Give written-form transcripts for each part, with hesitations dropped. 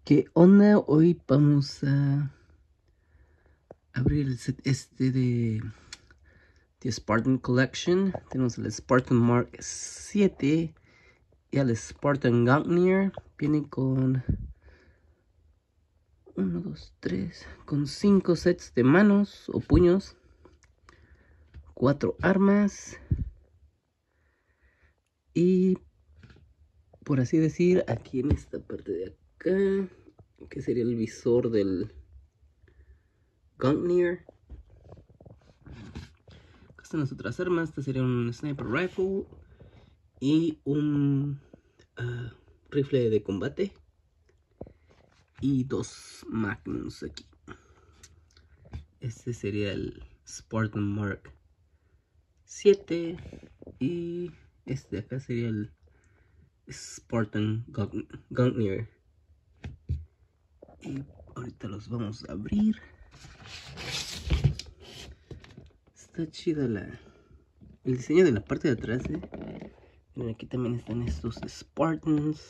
¿Qué onda? Hoy vamos a abrir el set de Spartan Collection. Tenemos el Spartan Mark 7 y el Spartan Gungnir. Viene con 1, 2, 3, con 5 sets de manos o puños, 4 armas y, por así decir, aquí en esta parte de acá, que sería el visor del Gungnir. Acá están las otras armas. Este sería un sniper rifle y un rifle de combate y 2 magnums aquí. Este sería el Spartan Mark 7 y este de acá sería el Spartan Gungnir. Y ahorita los vamos a abrir. Está chida el diseño de la parte de atrás, Miren, aquí también están estos Spartans.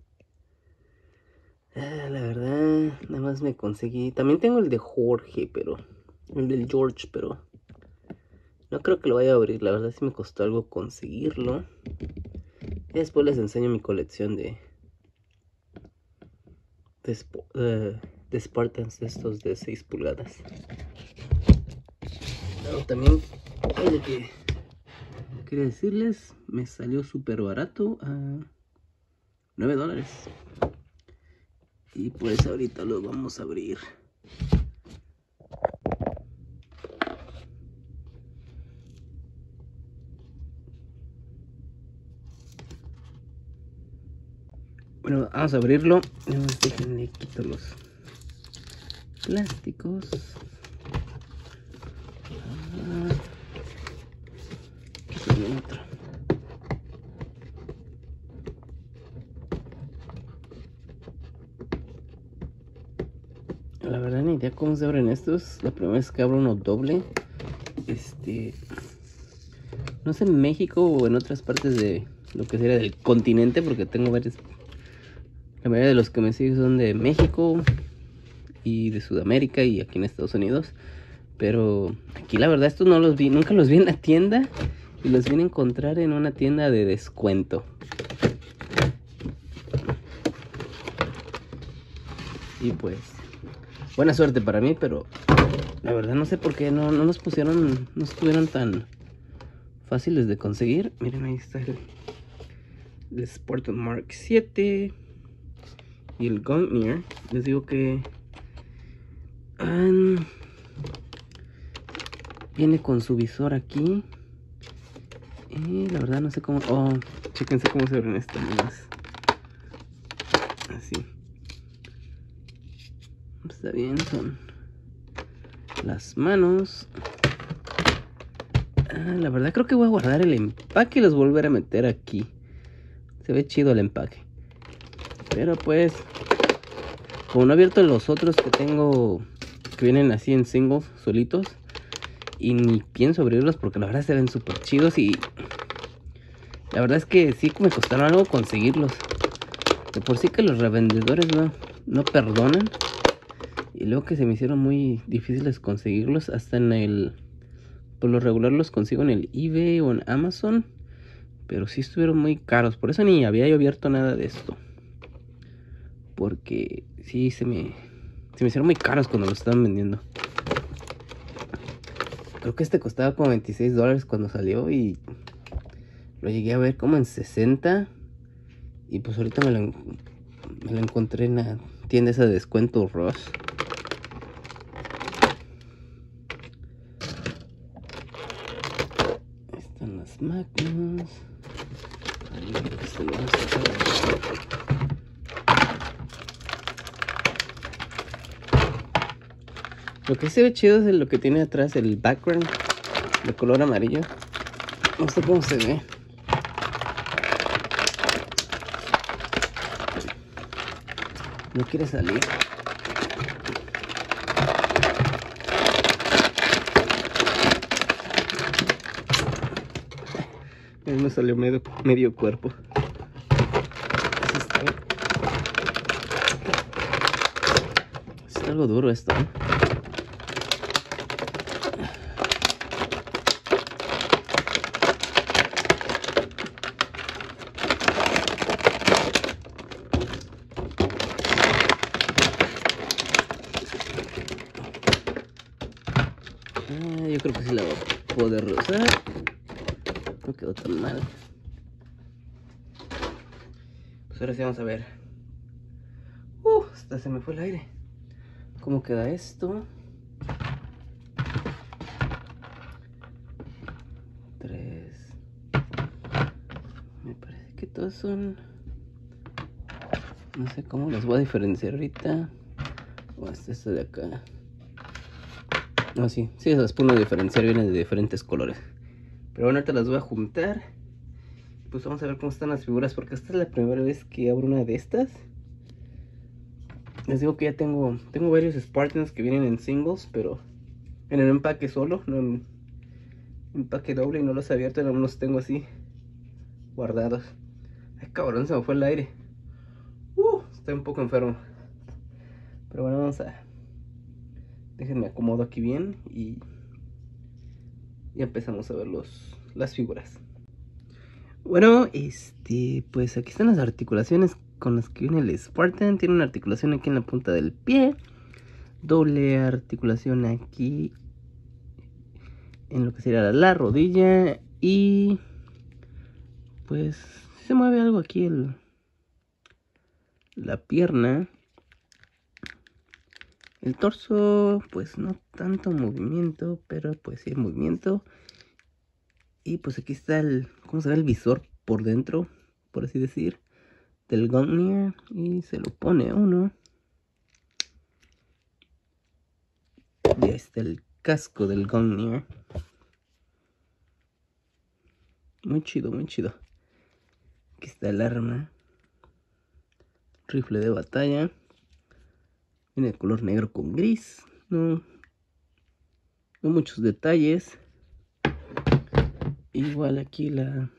La verdad, nada más me conseguí. También tengo el de Jorge, pero el del George, pero no creo que lo vaya a abrir. La verdad sí me costó algo conseguirlo. Y después les enseño mi colección de Spartans, de estos de 6 pulgadas. Pero también lo que quería decirles, me salió súper barato, a $9. Y pues ahorita lo vamos a abrir. Bueno, vamos a abrirlo. Déjenme quitar los plásticos. Otro. La verdad ni idea cómo se abren estos. La primera vez que abro uno doble. No sé en México o en otras partes de lo que sería del continente, porque tengo varios. La mayoría de los que me siguen son de México y de Sudamérica y aquí en Estados Unidos. Pero aquí la verdad estos no los vi, nunca los vi en la tienda. Y los vine a encontrar en una tienda de descuento. Y pues, buena suerte para mí, pero la verdad no sé por qué no los pusieron, no estuvieron tan fáciles de conseguir. Miren, ahí está el Spartan Mark 7 y el Gungnir. Les digo que viene con su visor aquí. Y la verdad no sé cómo. Oh, chéquense cómo se abren estas más. Así. Está bien, son las manos. La verdad creo que voy a guardar el empaque y los volver a meter aquí. Se ve chido el empaque. Pero pues, como no he abierto los otros que tengo, que vienen así en singles, solitos, y ni pienso abrirlos porque la verdad se ven súper chidos. Y la verdad es que sí me costaron algo conseguirlos. De por sí que los revendedores no perdonan. Y luego que se me hicieron muy difíciles conseguirlos. Hasta por lo regular los consigo en el eBay o en Amazon. Pero sí estuvieron muy caros. Por eso ni había yo abierto nada de esto. Porque sí se me hicieron muy caros cuando los estaban vendiendo. Creo que este costaba como $26 cuando salió. Y lo llegué a ver como en 60. Y pues ahorita me lo encontré en la tienda esa de descuento Ross. Están las máquinas. Lo que se ve chido es lo que tiene atrás, el background de color amarillo. No sé cómo se ve. No quiere salir. Me salió medio cuerpo. algo duro esto, ¿eh? Yo creo que sí la voy a poder usar. No quedó tan mal. Pues ahora sí vamos a ver. Hasta se me fue el aire. ¿Cómo queda esto? 3. Me parece que todos son... No sé cómo los voy a diferenciar ahorita. O hasta este de acá. No, sí, esas puedo diferenciar, vienen de diferentes colores. Pero bueno, ahorita las voy a juntar. Pues vamos a ver cómo están las figuras, porque esta es la primera vez que abro una de estas. Les digo que ya tengo varios Spartans que vienen en singles, pero en el empaque solo, no en empaque doble, y no los he abierto, no los tengo así guardados. Ay, cabrón, se me fue el aire. Estoy un poco enfermo. Pero bueno, vamos a... Déjenme acomodo aquí bien y ya empezamos a ver las figuras. Bueno, pues aquí están las articulaciones con las que viene el Spartan. Tiene una articulación aquí en la punta del pie, doble articulación aquí en lo que sería la rodilla, y pues se mueve algo aquí la pierna. El torso, pues no tanto movimiento, pero pues sí hay movimiento. Y pues aquí está ¿cómo se ve el visor por dentro, por así decir, del Gungnir? Y se lo pone uno. Y ahí está el casco del Gungnir. Muy chido, muy chido. Aquí está el arma. Rifle de batalla. Viene de color negro con gris. No muchos detalles. Igual aquí la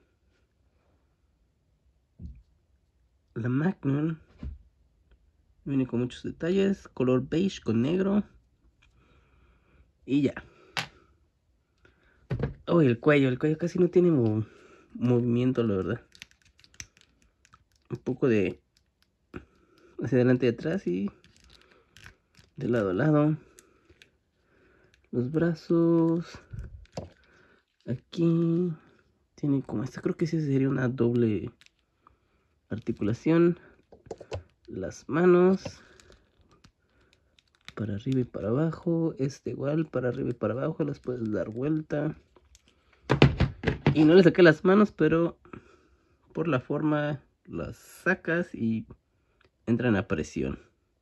Magnum. Viene con muchos detalles. Color beige con negro. Y ya. Oh, el cuello casi no tiene movimiento, la verdad. Un poco de hacia adelante y atrás y de lado a lado. Los brazos. Aquí tiene como esta, creo que sí sería una doble articulación. Las manos para arriba y para abajo. Igual para arriba y para abajo, las puedes dar vuelta. Y no le saqué las manos, pero por la forma las sacas y entran a presión.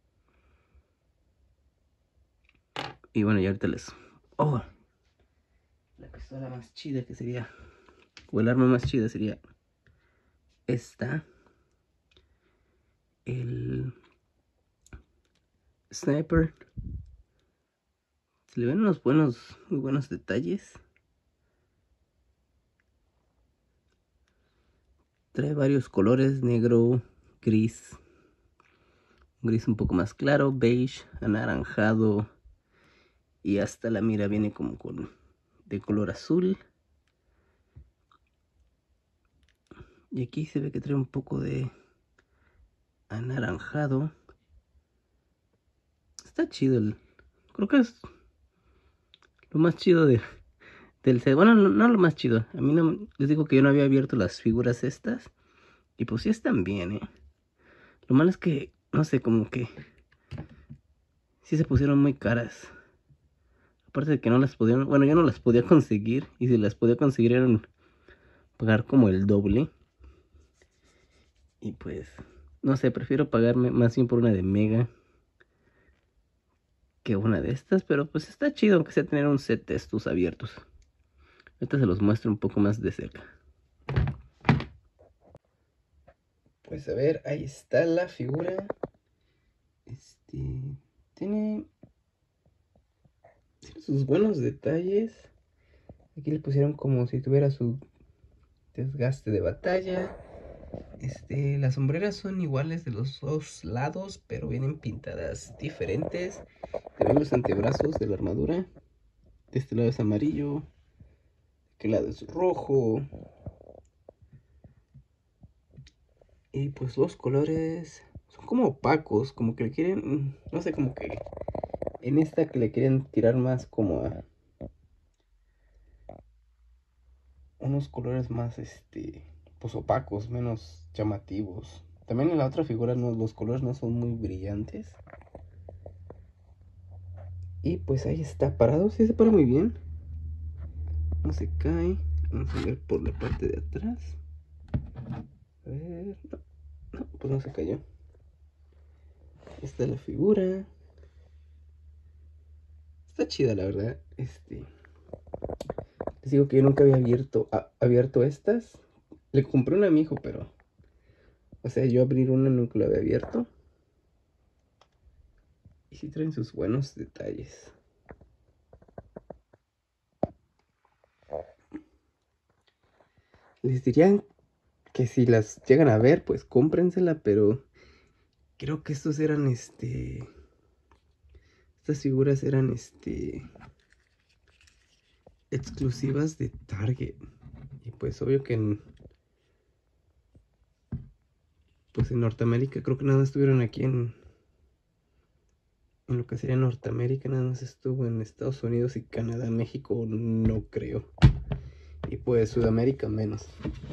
Y bueno, ya ahorita la pistola más chida que sería, o el arma más chida sería esta. El Sniper. Se le ven unos muy buenos detalles. Trae varios colores: negro, gris, un gris un poco más claro, beige, anaranjado, y hasta la mira viene como de color azul. Y aquí se ve que trae un poco de anaranjado. Está chido. Creo que es lo más chido del set. Bueno, no lo más chido. A mí no, les digo que yo no había abierto las figuras estas. Y pues sí están bien, Lo malo es que, no sé, como que sí se pusieron muy caras. Aparte de que no las podían, bueno, yo no las podía conseguir. Y si las podía conseguir eran pagar como el doble. Y pues, no sé, prefiero pagarme más bien por una de Mega que una de estas. Pero pues está chido, aunque sea tener un set de estos abiertos. Ahorita se los muestro un poco más de cerca. Pues a ver, ahí está la figura. Tiene sus buenos detalles. Aquí le pusieron como si tuviera su desgaste de batalla. Las sombreras son iguales de los dos lados, pero vienen pintadas diferentes. También los antebrazos de la armadura. De este lado es amarillo, de aquel lado es rojo. Y pues los colores son como opacos, como que le quieren, no sé, como que en esta que le quieren tirar más como a unos colores más, pues opacos, menos llamativos. También en la otra figura los colores no son muy brillantes. Y pues ahí está parado, sí se para muy bien. No se cae. Vamos a ver por la parte de atrás. A ver, no, pues no se cayó. Ahí está la figura. Está chida la verdad. Les digo que yo nunca había abierto estas. Le compré una a mi hijo, pero... O sea, yo abrir una nunca la había abierto. Y sí traen sus buenos detalles. Les dirían que si las llegan a ver, pues cómprensela, pero... Creo que estos eran, Estas figuras eran, exclusivas de Target. Y pues obvio que pues en Norteamérica creo que nada más estuvieron aquí en lo que sería Norteamérica, nada más estuvo en Estados Unidos y Canadá. México no creo. Y pues Sudamérica menos.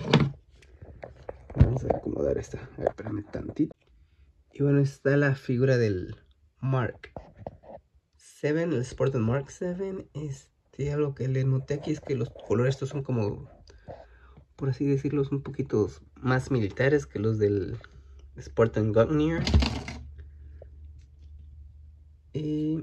Vamos a acomodar esta. A ver, espérame tantito. Y bueno, está la figura del Mark 7, el Spartan Mark 7. Algo que le noté aquí es que los colores estos son como, por así decirlo, un poquito más militares que los del Spartan Gungnir. Y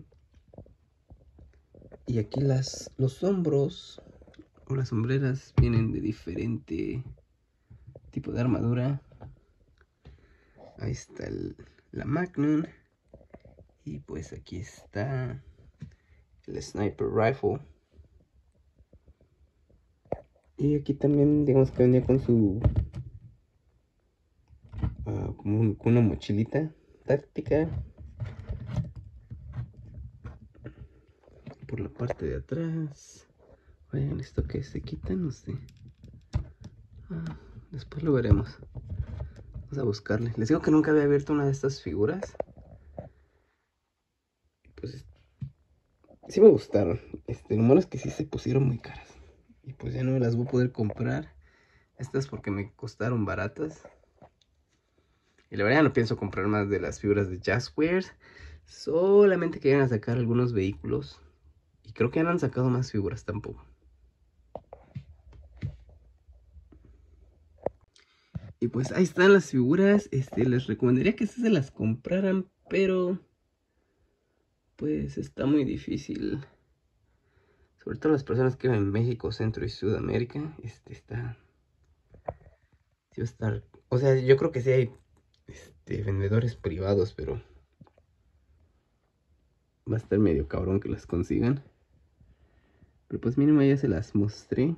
aquí los hombros o las sombreras vienen de diferente tipo de armadura. Ahí está la Magnum. Y pues aquí está el Sniper Rifle. Y aquí también digamos que venía con su... como con una mochilita táctica. Por la parte de atrás. Vayan, esto que se quita, no sé. Después lo veremos. Vamos a buscarle. Les digo que nunca había abierto una de estas figuras. Pues sí me gustaron. Lo malo es que sí se pusieron muy caras. Y pues ya no me las voy a poder comprar. Estas porque me costaron baratas. Y la verdad no pienso comprar más de las figuras de Jazzwares. Solamente que vayan a sacar algunos vehículos. Y creo que ya no han sacado más figuras tampoco. Y pues ahí están las figuras. Les recomendaría que se las compraran, pero pues está muy difícil. Sobre todo las personas que viven en México, Centro y Sudamérica. Está... Sí va a estar... O sea, yo creo que sí hay vendedores privados, pero va a estar medio cabrón que las consigan. Pero pues mínimo ya se las mostré.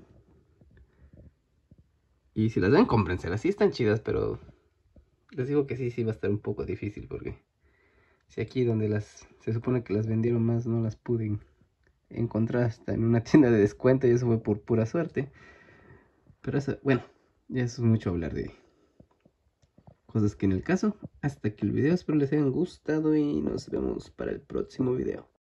Y si las ven, cómprenselas. Sí están chidas, pero les digo que sí va a estar un poco difícil. Porque si aquí donde se supone que las vendieron más, no las pude encontrar hasta en una tienda de descuento. Y eso fue por pura suerte. Pero eso, bueno, ya eso es mucho hablar de cosas que en el caso. Hasta aquí el video, espero les hayan gustado y nos vemos para el próximo video.